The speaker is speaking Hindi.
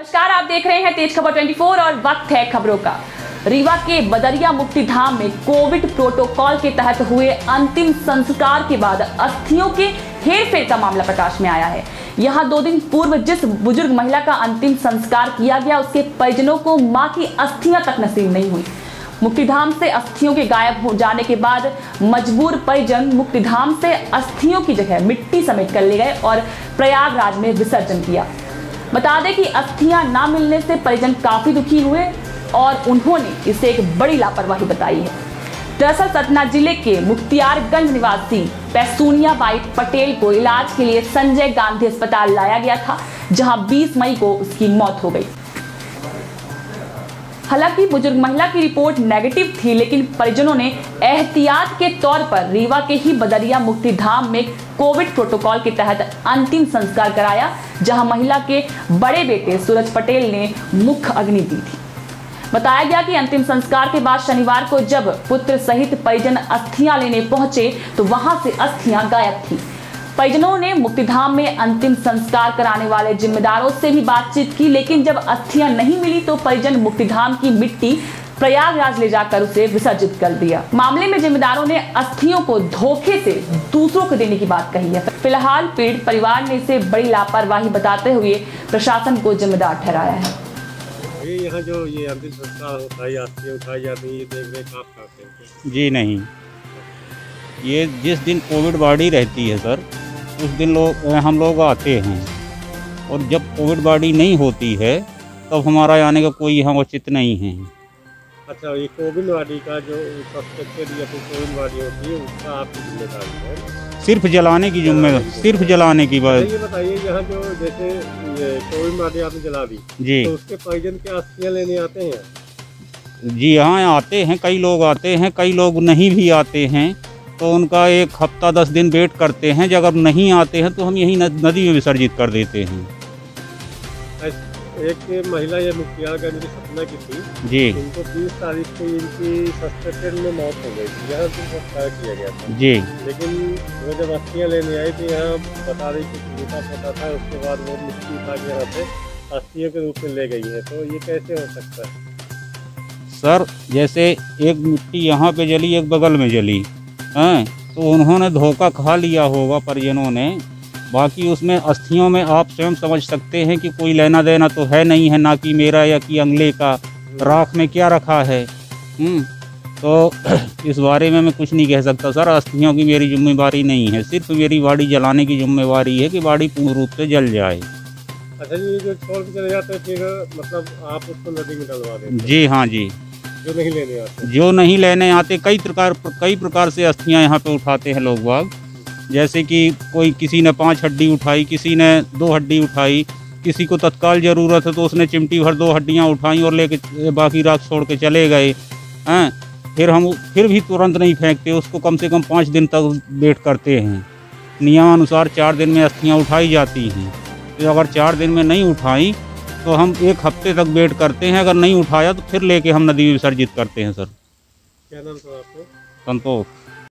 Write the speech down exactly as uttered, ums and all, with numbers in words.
नमस्कार, आप देख रहे हैं तेज खबर चौबीस और वक्त है खबरों का। रीवा के बदरिया मुक्ति धाम में कोविड प्रोटोकॉल के तहत हुए अंतिम संस्कार के बाद अस्थियों के हेरफेर का मामला प्रकाश में आया है। यहां दो दिन पूर्व जिस बुजुर्ग महिला का अंतिम संस्कार किया गया, उसके परिजनों को मां की अस्थियां तक नसीब नहीं हुई। मुक्तिधाम से अस्थियों के गायब हो जाने के बाद मजबूर परिजन मुक्तिधाम से अस्थियों की जगह मिट्टी समेट कर ले गए और प्रयागराज में विसर्जन किया। बता दें कि अस्थियां ना मिलने से परिजन काफी दुखी हुए और उन्होंने इसे एक बड़ी लापरवाही बताई है। दरअसल सतना जिले के मुख्तियारगंज निवासी पैसूनिया बाई पटेल को इलाज के लिए संजय गांधी अस्पताल लाया गया था, जहां बीस मई को उसकी मौत हो गई। हालांकि बुजुर्ग महिला की रिपोर्ट नेगेटिव थी, लेकिन परिजनों ने एहतियात के तौर पर रीवा के ही बदरिया मुक्ति धाम में कोविड प्रोटोकॉल के तहत अंतिम संस्कार कराया, जहां महिला के बड़े बेटे सूरज पटेल ने मुख्य अग्नि दी थी। बताया गया कि अंतिम संस्कार के बाद शनिवार को जब पुत्र सहित परिजन अस्थियां लेने पहुंचे तो वहां से अस्थियां गायब थी। परिजनों ने मुक्तिधाम में अंतिम संस्कार कराने वाले जिम्मेदारों से भी बातचीत की, लेकिन जब अस्थियां नहीं मिली तो परिजन मुक्तिधाम की मिट्टी प्रयागराज ले जाकर उसे विसर्जित कर दिया। मामले में जिम्मेदारों ने अस्थियों को धोखे से दूसरों को देने की बात कही है। फिलहाल पीड़ित परिवार ने इसे बड़ी लापरवाही बताते हुए प्रशासन को जिम्मेदार ठहराया है। ये यहाँ जो ये अंतिम संस्कार होता है, अस्थियां उठाई जाती है, ये देख रेख आप करते हैं? जी नहीं, ये जिस दिन कोविड बॉडी रहती है सर, उस दिन लोग हम लोग आते हैं, और जब कोविड बॉडी नहीं होती है तब हमारा आने का कोई यहाँ उचित नहीं है। अच्छा, ये कोविड बॉडी का जो सस्पेक्टेड या फिर कोविड बॉडी होती है, उसका आपकी जिम्मेदारी है? सिर्फ जलाने की जिम्मेदारी, सिर्फ जलाने की बात। ये बताइए, यहाँ जो जैसे ये कोविड बॉडी आपने जला दी जी, तो उसके परिजन के अस्थियां लेने आते हैं? जी हाँ, आते हैं, कई लोग आते हैं, कई लोग नहीं भी आते हैं, तो उनका एक हफ्ता दस दिन वेट करते हैं। अगर नहीं आते हैं तो हम यही नदी में विसर्जित कर देते हैं। एक महिला ये मुख्तियारगंज की सतना की थी जी, इनको बीस तारीख को इनकी सस्पेक्टेड में मौत हो गई थी, यहाँ से संस्कार किया गया था जी। लेकिन वो जब अस्थियां लेने आई थी, यहाँ बता रही कि टूटा फटा था, उसके बाद वो मिट्टी उठा के यहाँ से अस्थियों के रूप में ले गई है, तो ये कैसे हो सकता है? सर, जैसे एक मिट्टी यहाँ पे जली, एक बगल में जली हैं, तो उन्होंने धोखा खा लिया होगा परिजनों ने। बाकी उसमें अस्थियों में आप स्वयं समझ सकते हैं कि कोई लेना देना तो है नहीं है, ना कि मेरा या कि अगले का। राख में क्या रखा है, हम्म तो इस बारे में मैं कुछ नहीं कह सकता सर। अस्थियों की मेरी जिम्मेवारी नहीं है, सिर्फ मेरी बाड़ी जलाने की जिम्मेवारी है कि बाड़ी पूर्ण रूप से जल जाए। अच्छा, ये जो छोड़ के चले जाते हैं फिर मतलब आप उसको नदी में डलवा देते हैं? जी हाँ जी, जो नहीं लेने आते जो नहीं लेने आते कई प्रकार कई प्रकार से अस्थियां यहाँ पे उठाते हैं लोग बाग। जैसे कि कोई किसी ने पांच हड्डी उठाई, किसी ने दो हड्डी उठाई, किसी को तत्काल ज़रूरत है तो उसने चिमटी भर दो हड्डियाँ उठाई और लेके बाकी राख छोड़ के चले गए हैं। फिर हम फिर भी तुरंत नहीं फेंकते उसको, कम से कम पाँच दिन तक वेट करते हैं। नियमानुसार चार दिन में अस्थियाँ उठाई जाती हैं, तो अगर चार दिन में नहीं उठाई तो हम एक हफ्ते तक वेट करते हैं। अगर नहीं उठाया तो फिर लेके हम नदी में विसर्जित करते हैं सर। क्या नाम था आपको? संतोष।